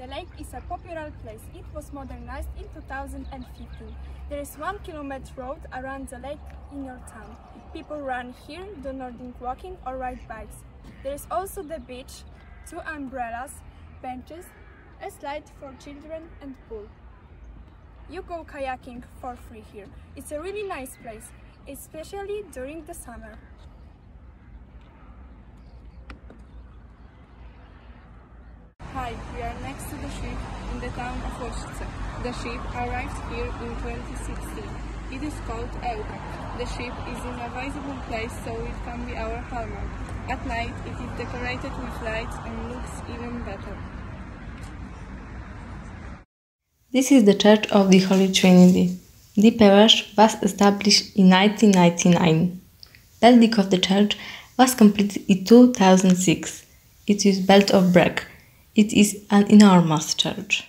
The lake is a popular place. It was modernized in 2015. There is 1 kilometer road around the lake in your town. People run here, do Nordic walking or ride bikes. There is also the beach, 2 umbrellas, benches, a slide for children and pool. You go kayaking for free here. It's a really nice place, especially during the summer. Hi, we are next to the ship in the town of Łosice. The ship arrived here in 2016. It is called Elka. The ship is in a visible place, so it can be our hallmark. At night, it is decorated with lights and looks even better. This is the Church of the Holy Trinity. The parish was established in 1999. The building of the church was completed in 2006. It is built of brick. It is an enormous church.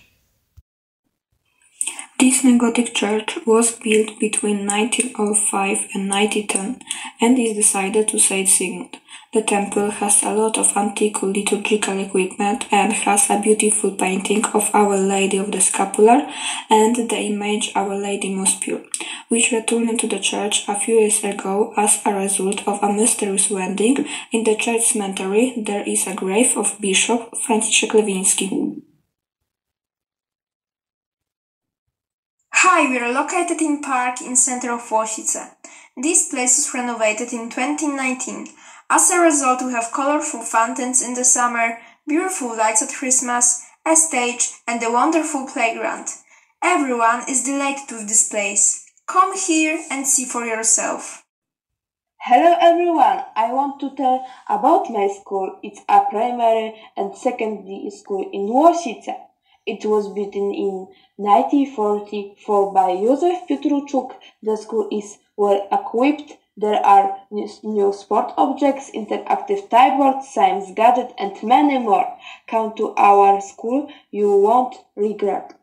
This Gothic church was built between 1905 and 1910 and is dedicated to Saint Sigmund. The temple has a lot of antique liturgical equipment and has a beautiful painting of Our Lady of the Scapular and the image Our Lady Most Pure, which returned to the church a few years ago as a result of a mysterious wedding. In the church cemetery there is a grave of Bishop Franciszek Lewiński. Hi, we are located in park in center of Łosice. This place was renovated in 2019. As a result, we have colorful fountains in the summer, beautiful lights at Christmas, a stage and a wonderful playground. Everyone is delighted with this place. Come here and see for yourself. Hello everyone, I want to tell about my school. It's a primary and secondary school in Łosice. It was built in 1944 by Józef Piotruczuk. The school is well equipped. There are new sport objects, interactive typeboard, science gadget and many more. Come to our school, you won't regret.